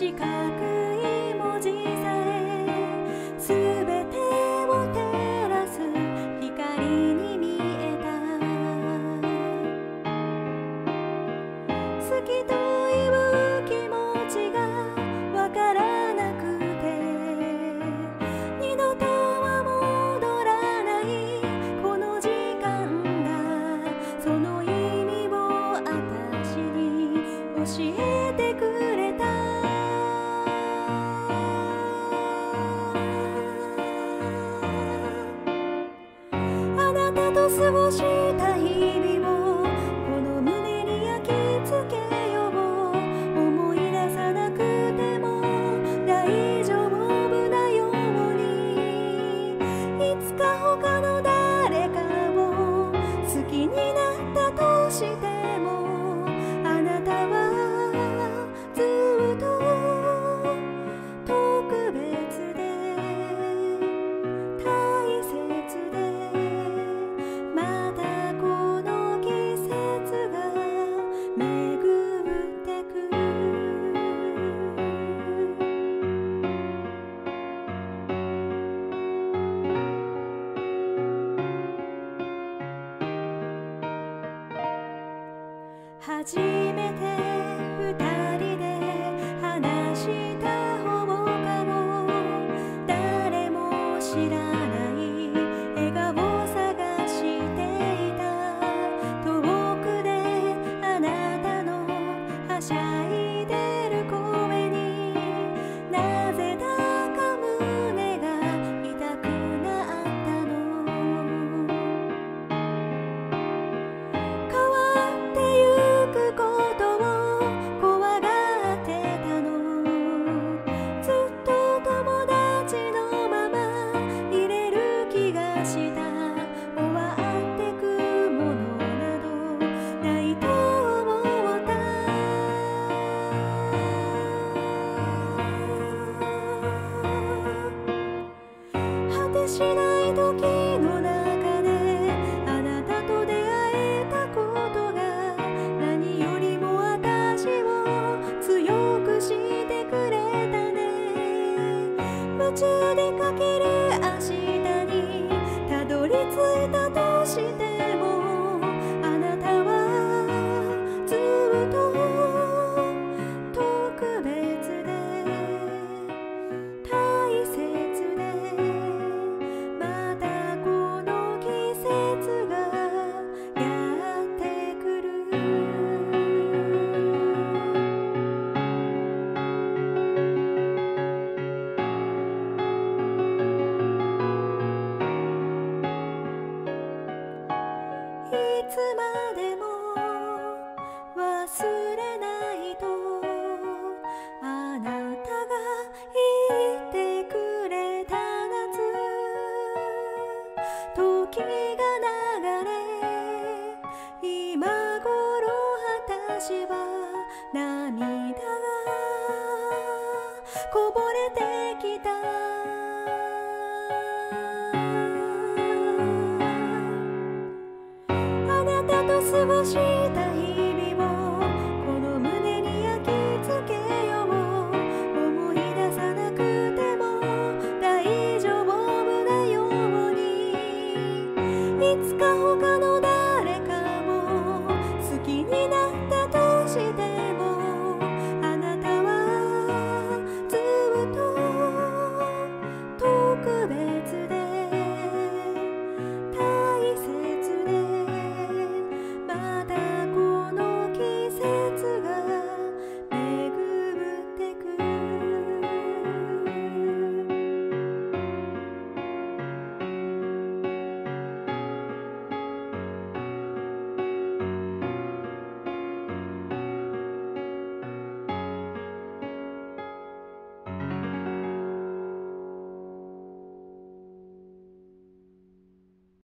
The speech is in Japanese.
四角い文字さえすべてを照らす光に見えた。好きという気持ちがわからなくて、二度とは戻らないこの時間がその意味を私に教えてくれた。あなたと過ごした日々をこの胸に焼き付けよう。思い出さなくても大丈夫なように、いつか他の誰かを好きになったとしても、あなたはずっと特別で大切で、またこの季節が巡ってく。初めて二人で話した放課後、誰も知らない笑顔探していた。遠くであなたのはしゃいでる声に、なぜだか胸が痛くなったの。変わってゆくことを怖がってたの。ずっと友達のままいれる気がした。終わってくものなどないと思った。果てしない時の中であなたと出会えたことが、何よりも私を強くしてくれたね。夢中でかける明日にたどり着いたとしても、あなたはずっと特別で大切で、またこの季節がやってくる。いつまでも忘れないとあなたが言ってくれた夏、時が流れ今頃私は涙がこぼれてきた。あなたと過ごし